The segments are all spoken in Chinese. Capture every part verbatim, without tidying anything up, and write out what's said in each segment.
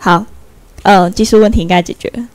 好，呃，技术问题应该解决了。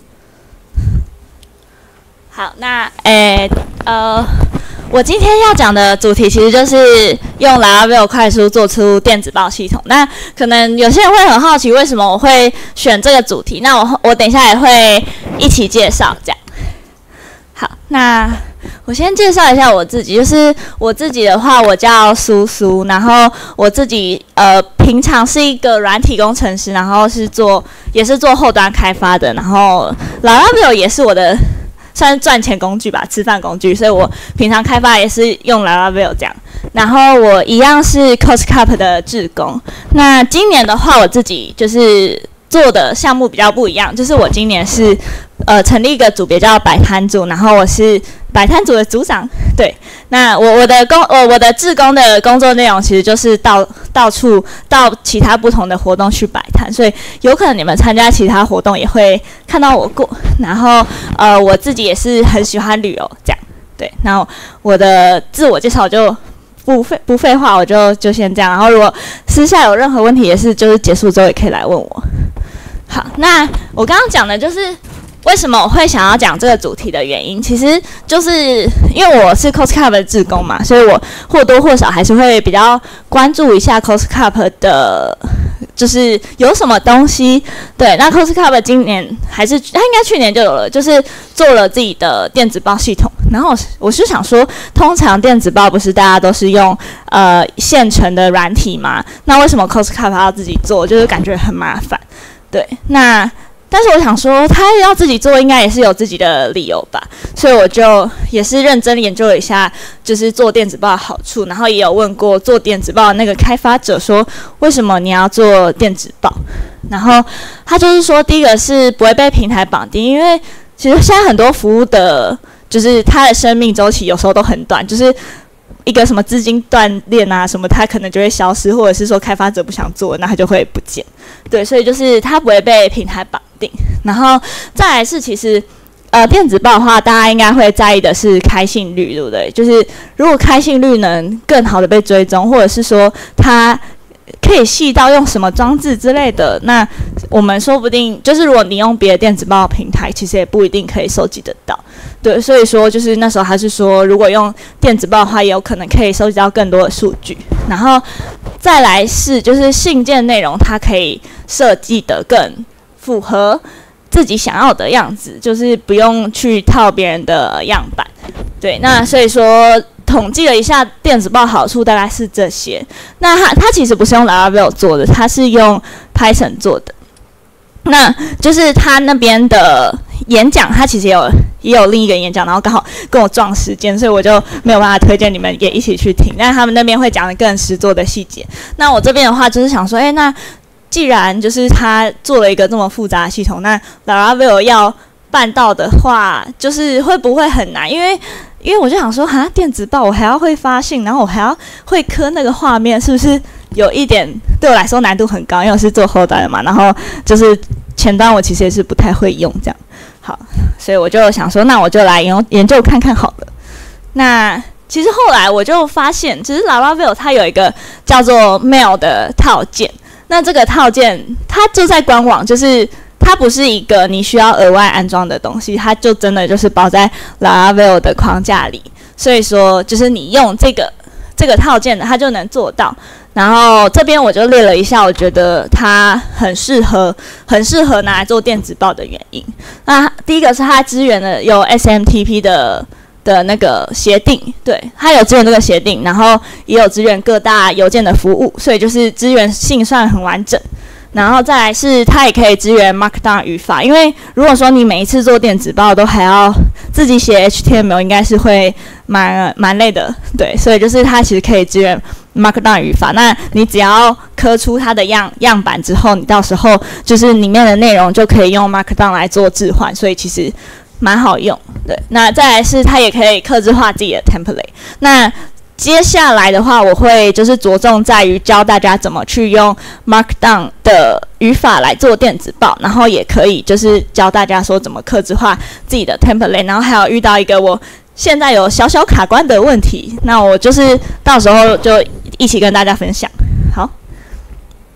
好，那诶呃，我今天要讲的主题其实就是用 Laravel 快速做出电子报系统。那可能有些人会很好奇，为什么我会选这个主题？那我我等一下也会一起介绍，这样。好，那我先介绍一下我自己，就是我自己的话，我叫苏苏，然后我自己呃平常是一个软体工程师，然后是做也是做后端开发的，然后 Laravel 也是我的算是赚钱工具吧，吃饭工具，所以我平常开发也是用 Laravel 这样。然后我一样是 CoastCup 的志工。那今年的话，我自己就是做的项目比较不一样，就是我今年是呃成立一个组别叫摆摊组，然后我是摆摊组的组长。对，那我我的工我我的志工的工作内容其实就是到到处到其他不同的活动去摆摊，所以有可能你们参加其他活动也会看到我过。然后呃我自己也是很喜欢旅游这样。对，然后我的自我介绍就不废不废话，我就就先这样。然后如果私下有任何问题，也是就是结束之后也可以来问我。好，那我刚刚讲的就是为什么我会想要讲这个主题的原因，其实就是因为我是 CoastCup 的志工嘛，所以我或多或少还是会比较关注一下 CoastCup 的，就是有什么东西。对，那 CoastCup 今年还是他应该去年就有了，就是做了自己的电子报系统。然后我是想说，通常电子报不是大家都是用呃现成的软体吗？那为什么 CoastCup 要自己做，就是感觉很麻烦。对，那但是我想说，他要自己做，应该也是有自己的理由吧，所以我就也是认真研究了一下，就是做电子报的好处，然后也有问过做电子报的那个开发者说，为什么你要做电子报？然后他就是说，第一个是不会被平台绑定，因为其实现在很多服务的，就是它的生命周期有时候都很短，就是一个什么资金断裂啊什么，它可能就会消失，或者是说开发者不想做，那它就会不见。对，所以就是它不会被平台绑定。然后再来是其实呃电子报的话，大家应该会在意的是开信率，对不对？就是如果开信率能更好的被追踪，或者是说它可以细到用什么装置之类的，那我们说不定就是如果你用别的电子报平台，其实也不一定可以收集得到。对，所以说就是那时候还是说，如果用电子报的话，也有可能可以收集到更多的数据。然后再来是就是信件内容，它可以设计得更符合自己想要的样子，就是不用去套别人的样板。对，那所以说统计了一下电子报好处大概是这些。那它它其实不是用 Laravel 做的，它是用 Python 做的。那就是他那边的演讲，他其实也有也有另一个演讲，然后刚好跟我撞时间，所以我就没有办法推荐你们也一起去听。但是他们那边会讲的更实作的细节。那我这边的话就是想说，哎，那既然就是他做了一个这么复杂的系统，那 Laravel 要办到的话，就是会不会很难？因为因为我就想说，哈，电子报我还要会发信，然后我还要会刻那个画面，是不是有一点对我来说难度很高？因为我是做后端的嘛，然后就是前端我其实也是不太会用这样。好，所以我就想说，那我就来研研究看看好了。那其实后来我就发现，其实 Laravel 它有一个叫做 Mail 的套件。那这个套件它就在官网，就是它不是一个你需要额外安装的东西，它就真的就是包在 Laravel 的框架里。所以说，就是你用这个这个套件的，它就能做到。然后这边我就列了一下，我觉得它很适合，很适合拿来做电子报的原因。那第一个是它支援了有 S M T P 的的那个协定，对，它有支援这个协定，然后也有支援各大邮件的服务，所以就是支援性算很完整。然后再来是它也可以支援 Markdown 语法，因为如果说你每一次做电子报都还要自己写 H T M L， 应该是会蛮蛮累的，对，所以就是它其实可以支援 Markdown 语法。那你只要刻出它的样样板之后，你到时候就是里面的内容就可以用 Markdown 来做置换，所以其实蛮好用。对，那再来是它也可以客制化自己的 template。那接下来的话，我会就是着重在于教大家怎么去用 Markdown 的语法来做电子报，然后也可以就是教大家说怎么客制化自己的 template， 然后还有遇到一个我现在有小小卡关的问题，那我就是到时候就一起跟大家分享。好，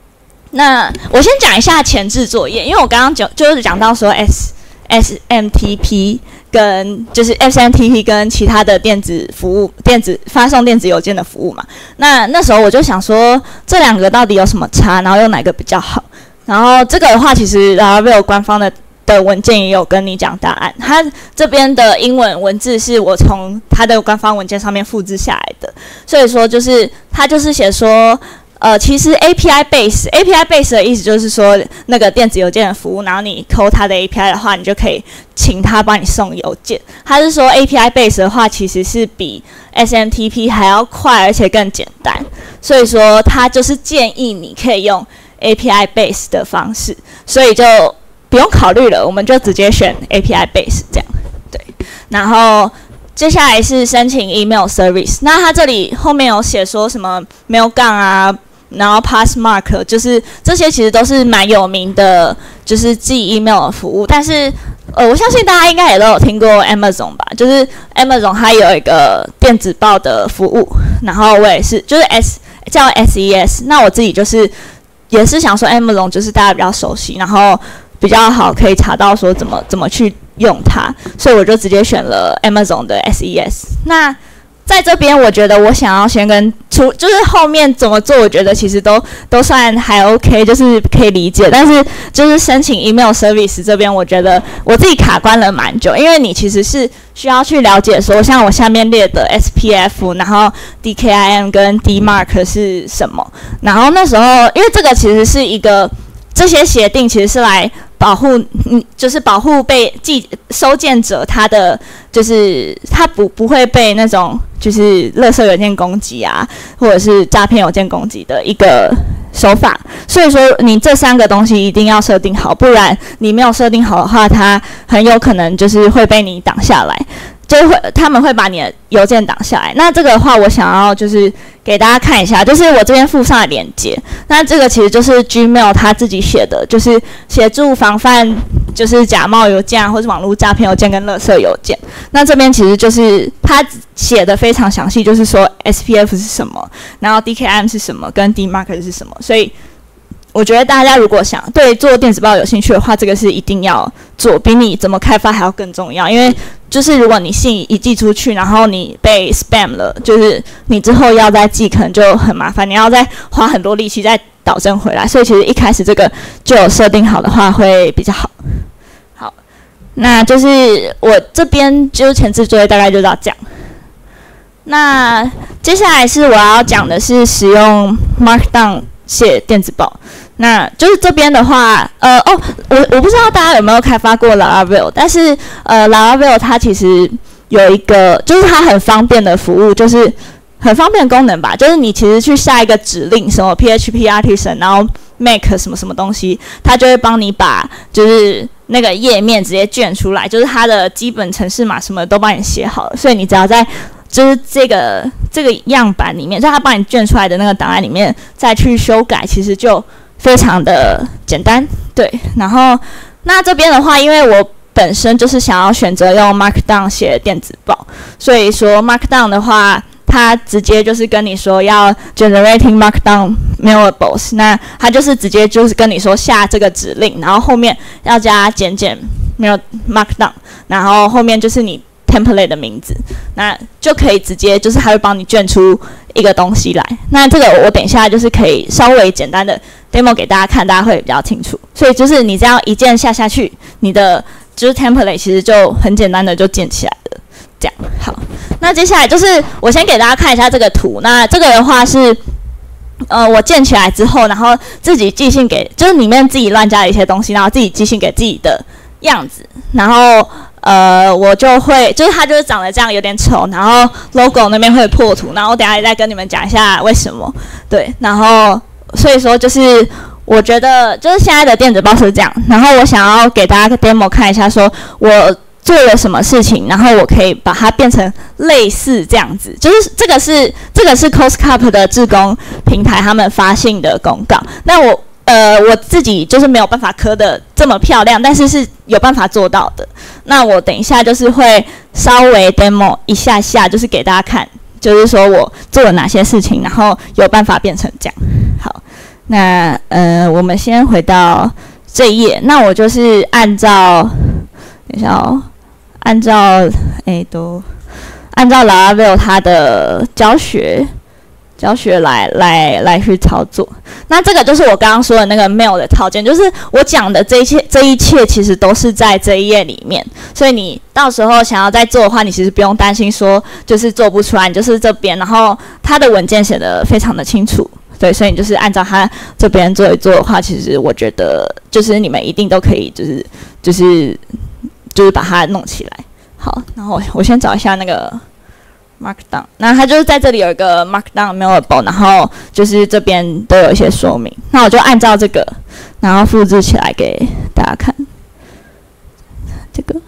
那我先讲一下前置作业，因为我刚刚讲就是讲到说 S S M T P 跟就是 S M T P 跟其他的电子服务、电子发送电子邮件的服务嘛。那那时候我就想说，这两个到底有什么差，然后用哪个比较好？然后这个的话，其实 Laravel 官方的的文件也有跟你讲答案。它这边的英文文字是我从它的官方文件上面复制下来的，所以说就是它就是写说。呃，其实 A P I base A P I base 的意思就是说，那个电子邮件的服务，然后你扣它的 A P I 的话，你就可以请它帮你送邮件。它是说 A P I base 的话，其实是比 S M T P 还要快，而且更简单。所以说，它就是建议你可以用 A P I base 的方式，所以就不用考虑了，我们就直接选 A P I base 这样。对，然后。接下来是申请 email service， 那它这里后面有写说什么 mail 杠啊，然后 Passmark， 就是这些其实都是蛮有名的，就是寄 email 的服务。但是呃，我相信大家应该也都有听过 Amazon 吧，就是 Amazon 它有一个电子报的服务，然后我也是就是 S 叫 S E S， 那我自己就是也是想说 Amazon 就是大家比较熟悉，然后比较好可以查到说怎么怎么去。用它，所以我就直接选了 Amazon 的 S E S。那在这边，我觉得我想要先跟出，就是后面怎么做，我觉得其实都都算还 OK， 就是可以理解。但是就是申请 email service 这边，我觉得我自己卡关了蛮久，因为你其实是需要去了解说，像我下面列的 S P F， 然后 D K I M 跟 D mark 是什么。然后那时候，因为这个其实是一个这些协定，其实是来。保护，嗯，就是保护被寄收件者他的，就是他不不会被那种就是垃圾邮件攻击啊，或者是诈骗邮件攻击的一个手法。所以说，你这三个东西一定要设定好，不然你没有设定好的话，它很有可能就是会被你挡下来。就会他们会把你的邮件挡下来。那这个的话，我想要就是给大家看一下，就是我这边附上的链接。那这个其实就是 Gmail 他自己写的，就是协助防范就是假冒邮件啊，或是网络诈骗邮件跟垃圾邮件。那这边其实就是他写的非常详细，就是说 S P F 是什么，然后 D K I M 是什么，跟 D mark 是什么。所以我觉得大家如果想对做电子报有兴趣的话，这个是一定要做，比你怎么开发还要更重要。因为就是如果你信一寄出去，然后你被 spam 了，就是你之后要再寄可能就很麻烦，你要再花很多力气再导正回来。所以其实一开始这个就有设定好的话会比较好。好，那就是我这边就是前置作业大概就到这样。那接下来是我要讲的是使用 Markdown 写电子报。那就是这边的话，呃，哦，我我不知道大家有没有开发过 Laravel， 但是呃 ，Laravel 它其实有一个，就是它很方便的服务，就是很方便的功能吧，就是你其实去下一个指令，什么 P H P Artisan， 然后 make 什么什么东西，它就会帮你把就是那个页面直接卷出来，就是它的基本程式码什么都帮你写好了，所以你只要在就是这个这个样板里面，在它帮你卷出来的那个档案里面再去修改，其实就非常的简单。对，然后那这边的话，因为我本身就是想要选择用 Markdown 写电子报，所以说 Markdown 的话，它直接就是跟你说要 generating Markdown mailables， 那它就是直接就是跟你说下这个指令，然后后面要加减减 mail Markdown， 然后后面就是你template 的名字，那就可以直接就是它会帮你卷出一个东西来。那这个我等一下就是可以稍微简单的 demo 给大家看，大家会比较清楚。所以就是你这样一键下下去，你的就是 template 其实就很简单的就建起来了。这样好，那接下来就是我先给大家看一下这个图。那这个的话是呃我建起来之后，然后自己寄信给，就是里面自己乱加了一些东西，然后自己寄信给自己的样子，然后呃，我就会，就是它就是长得这样有点丑，然后 logo 那边会破图，然后我等一下也再跟你们讲一下为什么。对，然后所以说就是我觉得就是现在的电子报是这样，然后我想要给大家 demo 看一下，说我做了什么事情，然后我可以把它变成类似这样子。就是这个是这个是 COSCUP 的志工平台他们发信的公告，那我。呃，我自己就是没有办法刻的这么漂亮，但是是有办法做到的。那我等一下就是会稍微 demo 一下下，就是给大家看，就是说我做了哪些事情，然后有办法变成这样。好， 那呃，我们先回到这一页，那我就是按照，等一下哦，按照诶都按照 Laravel 它的教学教学来来来去操作。那这个就是我刚刚说的那个 mail 的套件，就是我讲的这一切这一切其实都是在这一页里面，所以你到时候想要再做的话，你其实不用担心说就是做不出来，你就是这边，然后它的文件写得非常的清楚。对，所以你就是按照他这边做一做的话，其实我觉得就是你们一定都可以，就是就是就是把它弄起来。好，然后我先找一下那个 Markdown， 那它就是在这里有一个 Markdown Mailable， 然后就是这边都有一些说明。那我就按照这个，然后复制起来给大家看。这个。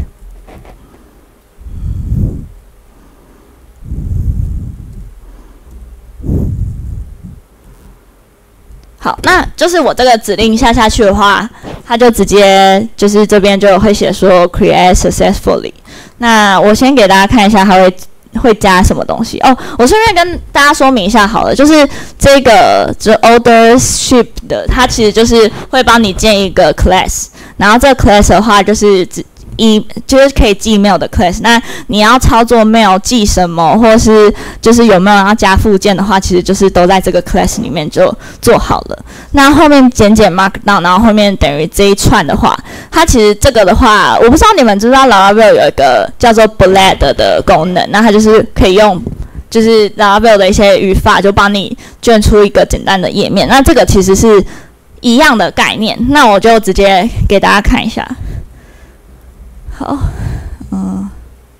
好，那就是我这个指令下下去的话，它就直接就是这边就会写说 create successfully。那我先给大家看一下它会会加什么东西哦。我顺便跟大家说明一下好了，就是这个就 ownership 的，它其实就是会帮你建一个 class， 然后这个 class 的话就是只一就是可以寄 mail 的 class， 那你要操作 mail 寄什么，或是就是有没有要加附件的话，其实就是都在这个 class 里面就做好了。那后面简简 markdown， 然后后面等于这一串的话，它其实这个的话，我不知道你们知不知道 Laravel 有一个叫做 bullet 的功能，那它就是可以用就是 Laravel 的一些语法，就帮你卷出一个简单的页面。那这个其实是一样的概念，那我就直接给大家看一下。好，嗯，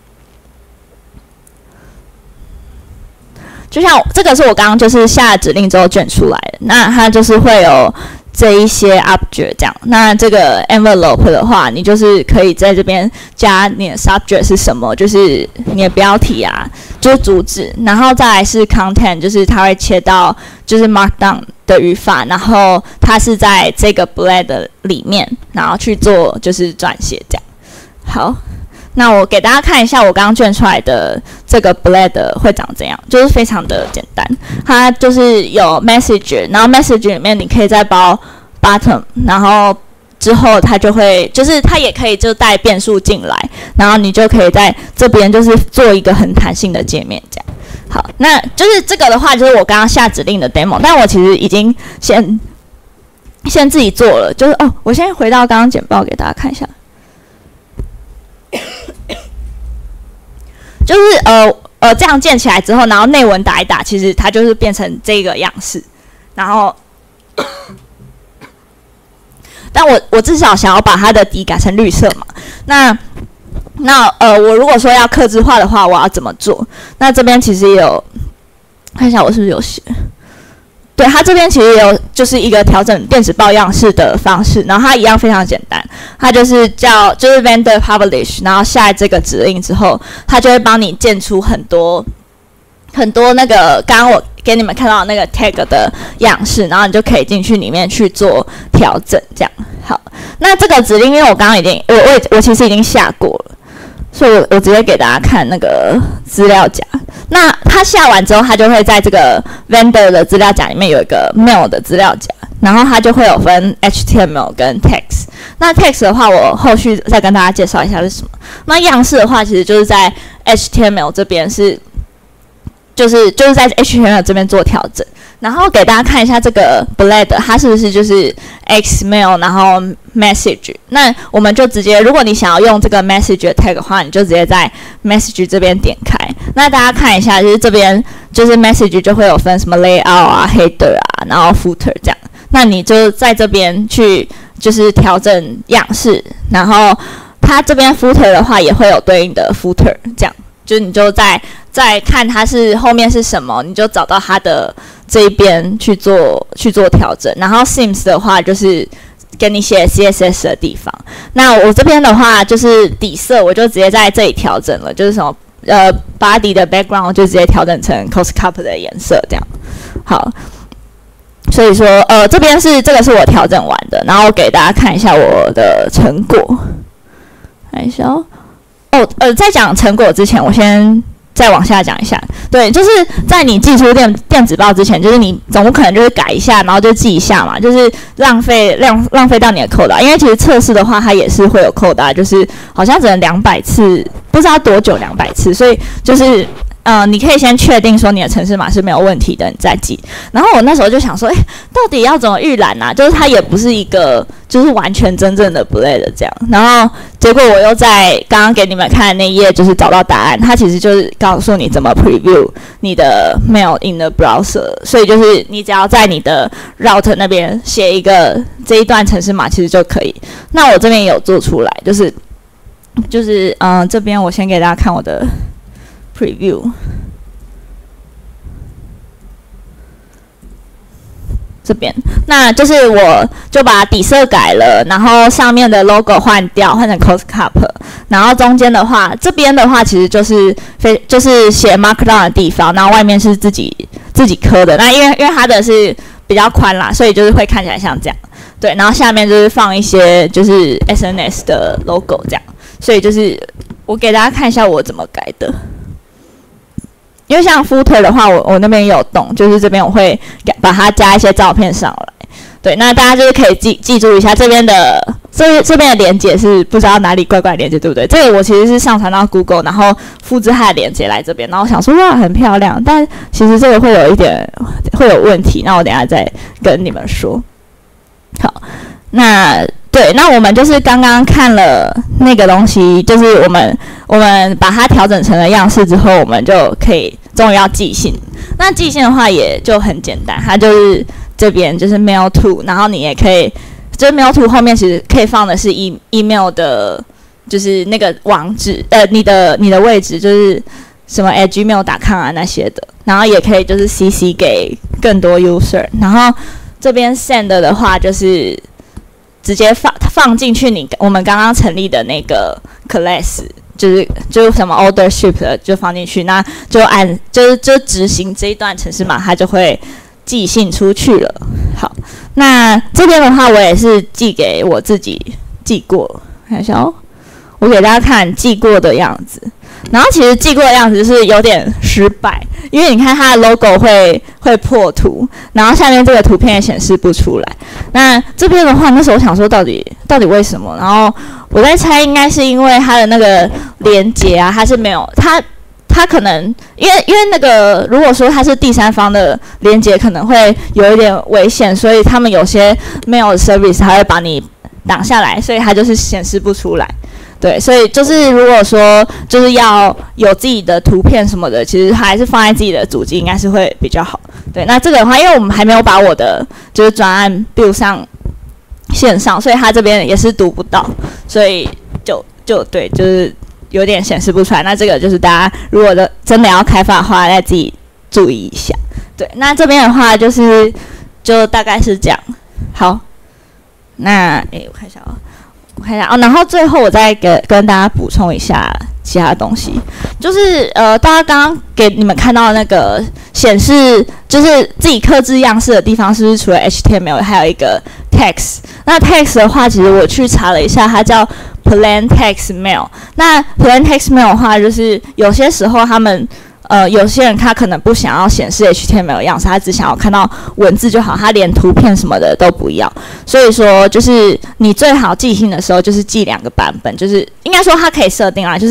就像这个是我刚刚就是下了指令之后卷出来的，那它就是会有这一些 object 这样。那这个 envelope 的话，你就是可以在这边加你的 subject 是什么，就是你的标题啊，就是主旨，然后再来是 content， 就是它会切到就是 markdown 的语法，然后它是在这个 blend 里面，然后去做就是撰写这样。好，那我给大家看一下我刚刚卷出来的这个 blend 会长怎样，就是非常的简单。它就是有 message， 然后 message 里面你可以再包 button， 然后之后它就会就是它也可以就带变数进来，然后你就可以在这边就是做一个很弹性的界面这样。好，那就是这个的话就是我刚刚下指令的 demo， 但我其实已经先先自己做了，就是哦，我先回到刚刚简报给大家看一下。就是呃呃这样建起来之后，然后内文打一打，其实它就是变成这个样式。然后，但我我至少想要把它的底改成绿色嘛。那那呃，我如果说要客制化的话，我要怎么做？那这边其实也有，看一下我是不是有写。对，它这边其实也有就是一个调整电子报样式的方式，然后它一样非常简单，它就是叫就是 vendor publish， 然后下这个指令之后，它就会帮你建出很多很多那个刚刚我给你们看到的那个 tag 的样式，然后你就可以进去里面去做调整，这样。好，那这个指令因为我刚刚已经我我我其实已经下过了。所以我，我直接给大家看那个资料夹。那它下完之后，它就会在这个 vendor 的资料夹里面有一个 mail 的资料夹，然后它就会有分 H T M L 跟 text。那 text 的话，我后续再跟大家介绍一下是什么。那样式的话，其实就是在 H T M L 这边是，就是就是在 H T M L 这边做调整。然后给大家看一下这个 blend， 它是不是就是 Xmail， 然后 message。那我们就直接，如果你想要用这个 message tag 的话，你就直接在 message 这边点开。那大家看一下，就是这边就是 message 就会有分什么 layout 啊、header 啊，然后 footer 这样。那你就在这边去就是调整样式，然后它这边 footer 的话也会有对应的 footer， 这样。就是你就在再看它是后面是什么，你就找到它的这一边去做去做调整。然后 themes 的话就是给你写 C S S 的地方。那我这边的话就是底色，我就直接在这里调整了，就是什么呃 body 的 background 就直接调整成 CoastCup 的颜色这样。好，所以说呃这边是这个是我调整完的，然后给大家看一下我的成果。看一下哦。哦，呃，在讲成果之前，我先再往下讲一下。对，就是在你寄出电电子报之前，就是你总不可能就是改一下，然后就寄一下嘛，就是浪费浪浪费到你的扣打。因为其实测试的话，它也是会有扣打，就是好像只能两百次，不知道多久两百次，所以就是。呃，你可以先确定说你的程式码是没有问题的，你再寄。然后我那时候就想说，哎，到底要怎么预览啊？就是它也不是一个，就是完全真正的 Blade 这样。然后结果我又在刚刚给你们看的那一页，就是找到答案。它其实就是告诉你怎么 preview 你的 mail in the browser。所以就是你只要在你的 route 那边写一个这一段程式码，其实就可以。那我这边也有做出来，就是就是嗯、呃，这边我先给大家看我的。Preview， 这边，那就是我就把底色改了，然后上面的 logo 换掉，换成 Cost Cup， 然后中间的话，这边的话其实就是非就是写 Markdown 的地方，然后外面是自己自己刻的。那因为因为它的是比较宽啦，所以就是会看起来像这样，对，然后下面就是放一些就是 S N S 的 logo 这样，所以就是我给大家看一下我怎么改的。因为像 footer 的话，我我那边也有动，就是这边我会把它加一些照片上来。对，那大家就是可以记记住一下这边的这这边的连结是不知道哪里怪怪的连结，对不对？这个我其实是上传到 Google， 然后复制它的连结来这边，然后想说哇很漂亮，但其实这个会有一点会有问题，那我等一下再跟你们说。好，那。对，那我们就是刚刚看了那个东西，就是我们我们把它调整成了样式之后，我们就可以终于要寄信。那寄信的话也就很简单，它就是这边就是 mail to， 然后你也可以，就是 mail to 后面其实可以放的是 e email 的，就是那个网址，呃，你的你的位置就是什么 at gmail dot com 啊那些的，然后也可以就是 C C 给更多 user， 然后这边 send 的话就是。直接放放进去你我们刚刚成立的那个 class， 就是就是什么 order ship 的就放进去，那就按就是就执行这一段程式码，它就会寄信出去了。好，那这边的话我也是寄给我自己寄过，看一下哦，我给大家看寄过的样子。然后其实寄过的样子是有点失败，因为你看它的 logo 会会破图，然后下面这个图片也显示不出来。那这边的话，那时候我想说到底到底为什么？然后我在猜，应该是因为它的那个连结啊，它是没有它它可能因为因为那个如果说它是第三方的连结，可能会有一点危险，所以他们有些 mail service 它会把你挡下来，所以它就是显示不出来。对，所以就是如果说就是要有自己的图片什么的，其实还是放在自己的主机应该是会比较好。对，那这个的话，因为我们还没有把我的就是专案 build 上线上，所以它这边也是读不到，所以就就对，就是有点显示不出来。那这个就是大家如果的真的要开发的话，再自己注意一下。对，那这边的话就是就大概是这样。好，那诶，我看一下啊、哦。我看一下哦，然后最后我再给跟大家补充一下其他东西，就是呃，大家刚刚给你们看到的那个显示就是自己客制样式的地方，是不是除了 H T M L 还有一个 text？ 那 text 的话，其实我去查了一下，它叫 plain text mail。那 plain text mail 的话，就是有些时候他们呃，有些人他可能不想要显示 H T M L 样式，他只想要看到文字就好，他连图片什么的都不要。所以说，就是你最好寄信的时候，就是寄两个版本，就是应该说它可以设定啦，就是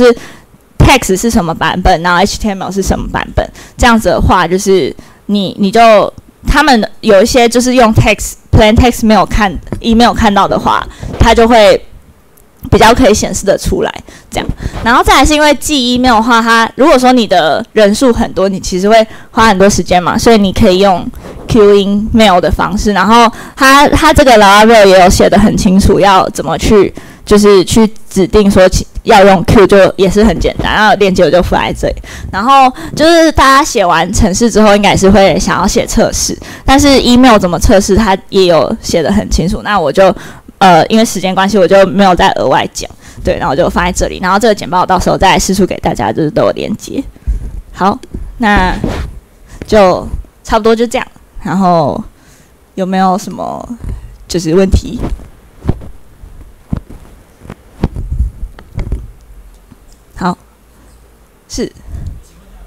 text 是什么版本，然后 H T M L 是什么版本。这样子的话，就是你你就他们有一些就是用 text plain text 没有看 email 看到的话，它就会比较可以显示的出来，这样。然后再来是因为寄 email 的话，它如果说你的人数很多，你其实会花很多时间嘛，所以你可以用 queuing mail 的方式。然后它它这个 Laravel 也有写得很清楚，要怎么去就是去指定说要用 queue， 就也是很简单，然后链接我就附在这里。然后就是大家写完程式之后，应该是会想要写测试，但是 email 怎么测试，它也有写得很清楚。那我就呃因为时间关系，我就没有再额外讲。对，然后我就放在这里，然后这个简报我到时候再释出给大家，就是都有连接。好，那就差不多就这样。然后有没有什么就是问题？好，是。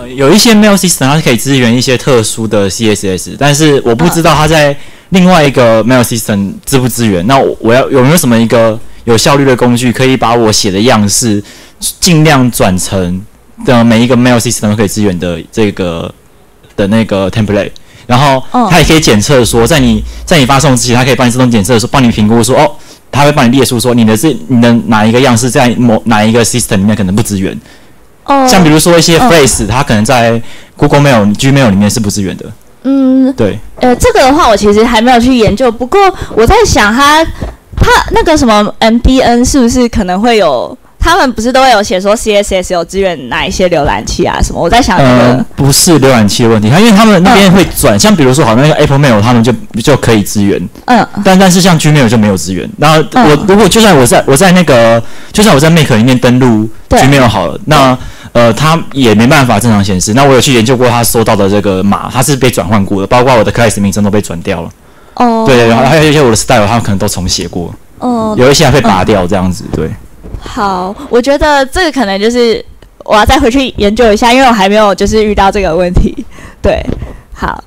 呃，有一些 mail system 它是可以支援一些特殊的 C S S， 但是我不知道它在另外一个 mail system 支不支援。那我我要有没有什么一个有效率的工具，可以把我写的样式尽量转成的每一个 mail system 都可以支援的这个的那个 template， 然后它也可以检测说，在你在你发送之前，它可以帮你自动检测说，帮你评估说，哦，它会帮你列出说你的是你的哪一个样式在某哪一个 system 里面可能不支援。哦，像比如说一些 phrase，、哦、它可能在 Google Mail、Gmail 里面是不支援的。嗯，对。 呃，这个的话我其实还没有去研究，不过我在想它，它那个什么 M D N 是不是可能会有？他们不是都会有写说 C S S 有支援哪一些浏览器啊什么？我在想、那个， 呃，不是浏览器的问题，它因为他们那边会转、嗯，像比如说好那个 Apple Mail， 他们就就可以支援，嗯，但但是像 Gmail 就没有支援。然后我、嗯、如果就算我在我在那个，就算我在 Mac 里面登录 Gmail 好了，那呃，它也没办法正常显示。那我有去研究过，它收到的这个码，它是被转换过的，包括我的 class 名称都被转掉了。哦，对，然后还有一些我的 style， 他们可能都重写过。哦，有一些还会拔掉这样子，对。 好，我觉得这个可能就是我要再回去研究一下，因为我还没有就是遇到这个问题。对，好，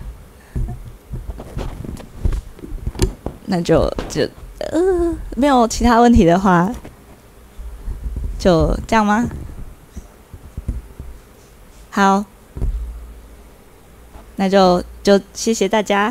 那就就呃没有其他问题的话，就这样吗？好，那就就谢谢大家。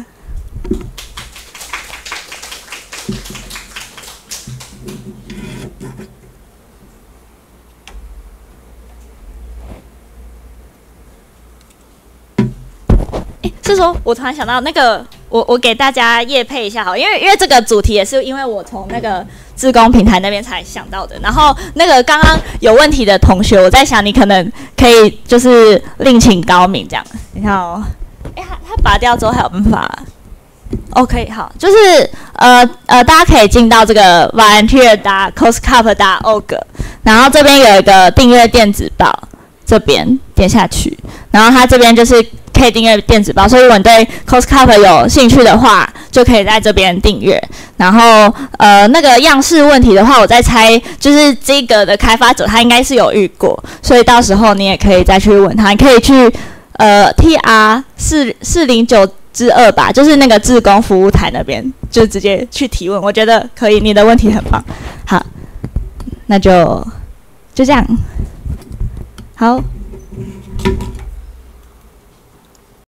是说，我突然想到那个，我我给大家业配一下好，因为因为这个主题也是因为我从那个志工平台那边才想到的。然后那个刚刚有问题的同学，我在想你可能可以就是另请高明这样。你看哦，哎，他他拔掉之后还有办法 ？OK， 好，就是呃呃，大家可以进到这个 volunteer 打 coscup 打 org， 然后这边有一个订阅电子报，这边点下去，然后它这边就是。可以订阅电子报，所以如果你对 coscup 有兴趣的话，就可以在这边订阅。然后，呃，那个样式问题的话，我在猜，就是这个的开发者他应该是有遇过，所以到时候你也可以再去问他，你可以去呃 T R 四四零九之二吧，就是那个志工服务台那边，就直接去提问。我觉得可以，你的问题很棒。好，那就就这样，好。